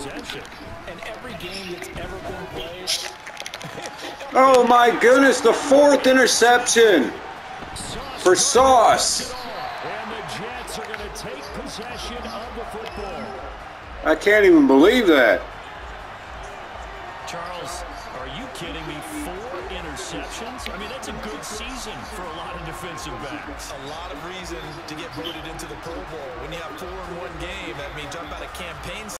possession. And every game that's ever been played. Oh my goodness, the 4th interception for Sauce. And the Jets are going to take possession of the football. I can't even believe that. Charles, are you kidding me? 4 interceptions? I mean, that's a good season for a lot of defensive backs. A lot of reason to get voted into the Pro Bowl. When you have 4 in one game, that means talk about a campaign